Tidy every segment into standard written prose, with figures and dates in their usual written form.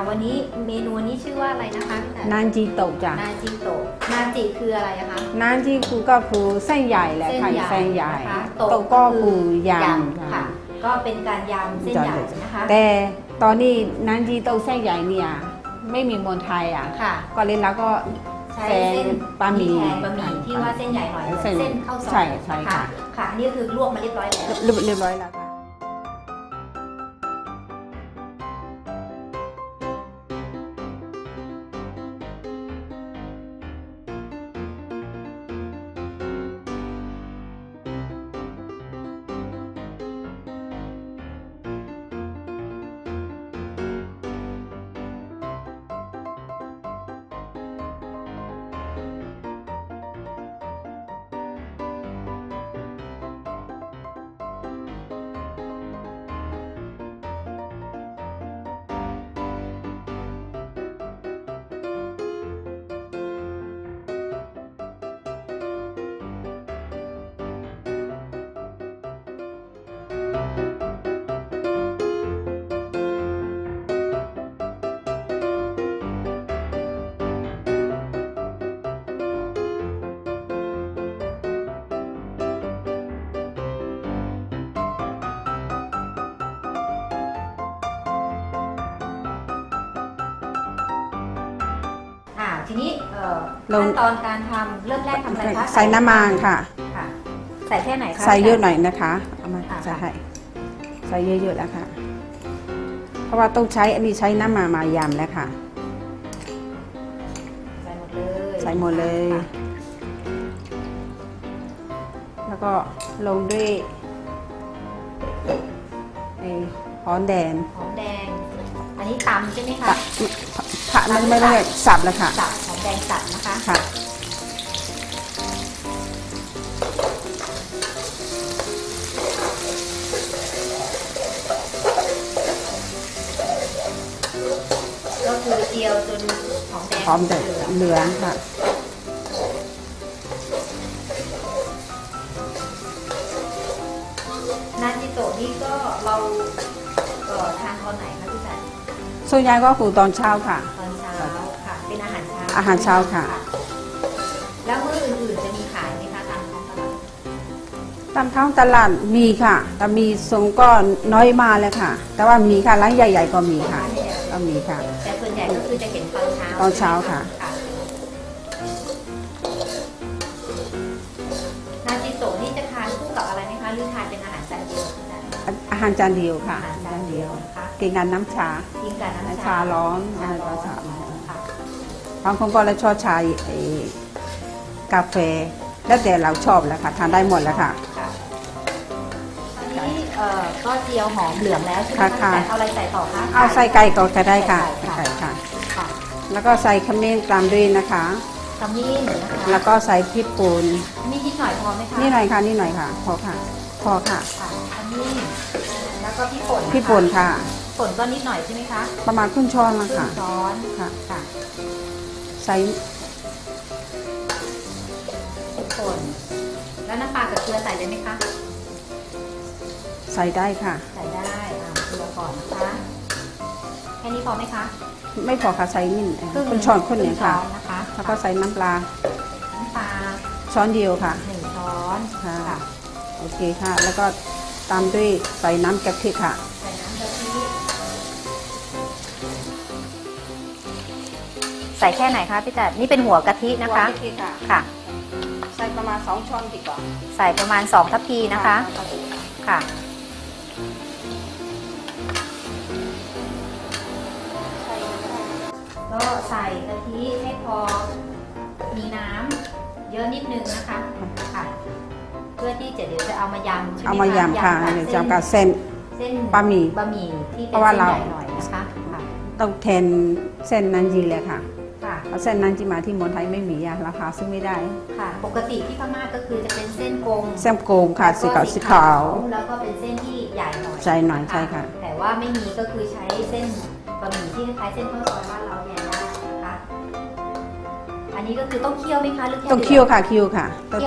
วันนี้เมนูนี้ชื่อว่าอะไรนะคะนานจีโตะจ้ะนานจีโตะนานจีคืออะไรคะนานจีก็คือเส้นใหญ่แหละค่ะเส้นใหญ่โตะก็คือยำค่ะก็เป็นการยำเส้นใหญ่นะคะแต่ตอนนี้นานจีโตะเส้นใหญ่เนี่ยไม่มีเมืองไทยก็เลยแล้วก็ใช้เส้นบะหมี่ที่ว่าเส้นใหญ่หน่อยเส้นข้าวซอยใช่ค่ะค่ะนี่คือลวกมาเรียบร้อยแล้วเรียบร้อยแล้วค่ะทีนี้ขั้นตอนการทำเริ่มแรกทำอะไรคะใส่น้ำมันค่ะใส่แค่ไหนคะใส่เยอะหน่อยนะคะเอามาใส่เยอะๆแล้วค่ะเพราะว่าต้องใช้อันนี้ใช้น้ำมันมายำแล้วค่ะใส่หมดเลยแล้วก็ลงด้วยหอมแดงอันนี้ตำใช่ไหมคะผัดไม่ได้สับเลยค่ะสับหอมแดงสับนะคะค่ะก็คือเจียวจนหอมแดงเหลืองค่ะนานจิโตะนี่ก็เราทานตอนไหนคะพี่จันส่วนใหญ่ก็คือตอนเช้าค่ะตอนเช้าค่ะเป็นอาหารเช้าค่ะแล้วมื้ออื่นๆจะมีขายไหมคะตามท้องตลาดตามท้องตลาดมีค่ะแต่มีส่งก็น้อยมาเลยค่ะแต่ว่ามีค่ะร้านใหญ่ๆก็มีค่ะก็มีค่ะแต่ส่วนใหญ่ก็คือจะเห็นตอนเช้าค่ะนานจิโตะนี่จะทานคู่กับอะไรไหมคะหรือทานเป็นอาหารจานเดียวอาหารจานเดียวค่ะอาหารจานเดียวกินกับน้ำชาชาร้อนบางคนก็เลยชอบชากาแฟแล้วแต่เราชอบแล้วค่ะทานได้หมดแล้วค่ะอันนี้ก็เจียวหอมเหลืองแล้วใช่ไหมคะเอาอะไรใส่ต่อคะเอาใส่ไก่ก่อนก็ได้ค่ะไก่ค่ะแล้วก็ใส่ขมิ้นตามด้วยนะคะขมิ้นนะคะแล้วก็ใส่พริกป่นนี่นิดหน่อยพอไหมคะนี่หน่อยค่ะพอค่ะขมิ้นแล้วก็พริกป่นค่ะป่นก็นิดหน่อยใช่ไหมคะประมาณครึ่งช้อนละค่ะค่ะใส่ป่นแล้วน้ำปลากับเกลือใส่ได้ไหมคะใส่ได้ค่ะใส่ได้เกลือก่อนนะคะแค่นี้พอไหมคะไม่พอค่ะใส่นิ่มคนช้อนคนหนึ่งค่ะนะคะแล้วก็ใส่น้ำปลาช้อนเดียวค่ะ 1 ช้อนค่ะโอเคค่ะแล้วก็ตามด้วยใส่น้ำกะทิค่ะใส่น้ำกะทิใส่แค่ไหนคะพี่จัดนี่เป็นหัวกะทินะคะค่ะใส่ประมาณ2 ช้อนดีกว่าใส่ประมาณ2 ทัพพีนะคะค่ะก็ใส่กะทิให้พอมีน้ำเยอะนิดนึงนะคะค่ะเพื่อที่เดี๋ยวจะเอามายำค่ะเดี๋ยวจะกับเส้นบะหมี่ที่เป็นเส้นใหญ่หน่อยนะคะต้องแทนเส้นนันจีเลยค่ะเพราะเส้นนันจีมาที่เมืองไทยไม่มีราคาซื้อไม่ได้ค่ะปกติที่พม่าก็คือจะเป็นเส้นกงค่ะสีขาวแล้วก็เป็นเส้นที่ใหญ่หน่อยใช่ค่ะแต่ว่าไม่มีก็คือใช้เส้นบะหมี่ที่คล้ายเส้นข้าวซอยบ้านเราเนี่ยนะคะอันนี้ก็คือต้องเคี่ยวไหมคะหรือแค่ต้องเคี่ยวค่ะต้องเคี่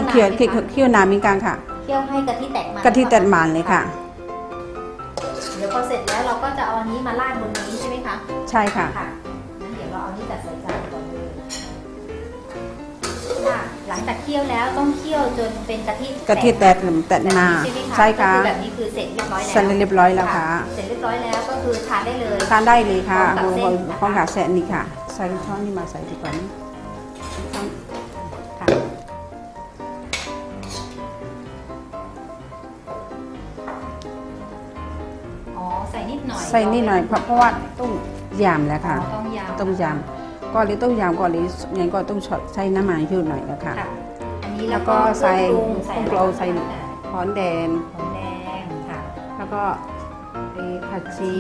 ยวน้ำมีกลางค่ะเคี่ยวให้กะทิแตกมันเลยค่ะเดี๋ยวพอเสร็จแล้วเราก็จะเอาอันนี้มาราดบนนี้ใช่ไหมคะใช่ค่ะค่ะงั้นเดี๋ยวเราเอานี่จัดใส่จานก่อนเลยค่ะหลังจากเคี่ยวแล้วต้องเคี่ยวจนเป็นกะทิกะทิแตกมาใช่ไหมคะใช่ค่ะก็อแบบนี้คือเสร็จเรียบร้อยแล้วเสร็จเรียบร้อยแล้วค่ะเสร็จเรียบร้อยแล้วก็คือทานได้เลยทานได้เลยค่ะพร้อมกับเส้นนะคะพร้อมกับเส้นนี่ค่ะ ใส่ช้อนนี่มาใส่ดีกว่านี่ค่ะอ๋อใส่นิดหน่อยใส่นิดหน่อยเพราะว่าต้มยำแล้วค่ะอ๋อต้มยำต้มยำก่อนเลยต้มยำก่อนเลยยังก็ต้องใช้น้ำมันเยอะหน่อยแล้วค่ะค่ะ อันนี้แล้วก็ใส่ใส่เครื่องปรุงใส่ หอมแดงหอมแดงค่ะแล้วก็ผักชี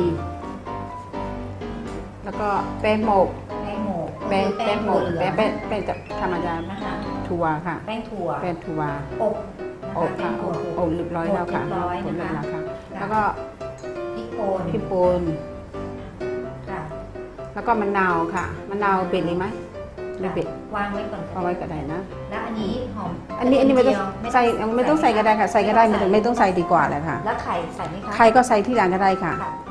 แล้วก็แป้งหมกแป้งหมกแป้งหมกเหลืองแป้งธรรมดานะคะถั่วค่ะแป้งถั่วแป้งถั่วอบนอบค่ะแป้งถั่วอบเรียบร้อยแล้วค่ะอบเรียบร้อยอบเรียบนะร้อยคะค่ะแล้วก็พริกโคนพริกป่นค่ะแล้วก็มะนาวค่ะมะนาวเผ็ดเลยไหมไม่เผ็ดวางไว้ก่อนเอาไว้ก็ได้นะแล้วอันนี้หอมอันนี้ไม่ต้องใส่ไม่ต้องใส่ก็ได้ค่ะ ใส่ก็ได้ไม่ต้องใส่ดีกว่าเลยค่ะแล้วไข่ใส่ไหมคะใครก็ใส่ที่หลังก็ได้ค่ะค่ะ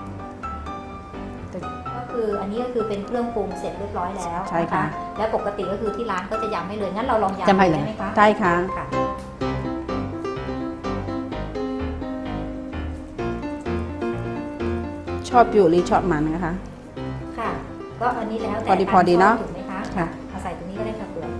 ก็คืออันนี้ก็คือเป็นเครื่องปรุงเสร็จเรียบร้อยแล้วใช่ค่ะนแล้วปกติก็คือที่ร้านก็จะยำให้เลยงั้นเราลองยำจะไม่เลยได้ไหมคะได้ค่ะค่ะชอบอยู่หรือชอบมันนะคะค่ะ ก็อันนี้แล้วแต่พอดีเนอะถูกไหมคะค่ะเอาใส่ตรงนี้ก็ได้ค่ะเปลือก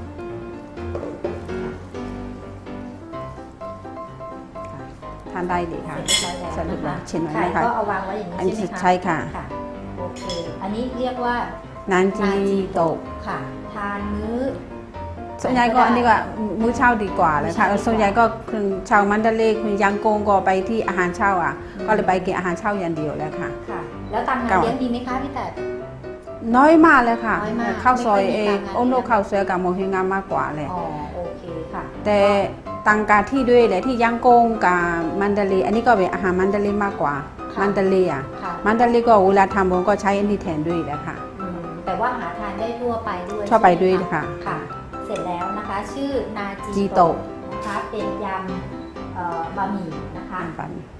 ทานได้เลยค่ะเสร็จเรียบร้อยแล้วเสร็จเรียบร้อยไข่ชิ้นไว้นะคะก็เอาวางไว้อย่างนี้อันนี้ใช่ไหมคะใช่ค่ะค่ะโอเค อันนี้เรียกว่านานจีโตะค่ะ ทานมื้อส่วนใหญ่ก็อันนี้ก็มื้อเช้าดีกว่าเลยค่ะมื้อเช้าดีกว่าส่วนใหญ่ก็คือชาวมันเดเลย์คุณยังโกงก็ไปที่อาหารเช้าอ่ะ ก็เลยไปกินอาหารเช้าอย่างเดียวแล้วค่ะค่ะ แล้วตามงานเลี้ยงมีไหมคะพี่แต่น้อยมากเลยค่ะน้อยมากข้าวซอยไม่ค่อยมีตามงานโอโนข้าวซอยกับโมเฮงามมากกว่าเลยอ๋อโอเคค่ะแต่ตังกาที่ด้วยเลยที่ยังโกงกับมันเดเลย์อันนี้ก็เป็นอาหารมันเดเลย์มากกว่าค่ะมันเดเลย์อ่ะค่ะมันเดเลย์ก็เวลาทำผมก็ใช้อันนี้แทนด้วยแหละค่ะแต่ว่าหาทานได้ทั่วไปด้วยทั่วไปด้วยใช่หมค่ะค่ะ เสร็จแล้วนะคะ ชื่อนาจีจีโตะนะคะเป็นยำบะหมี่นะคะปัน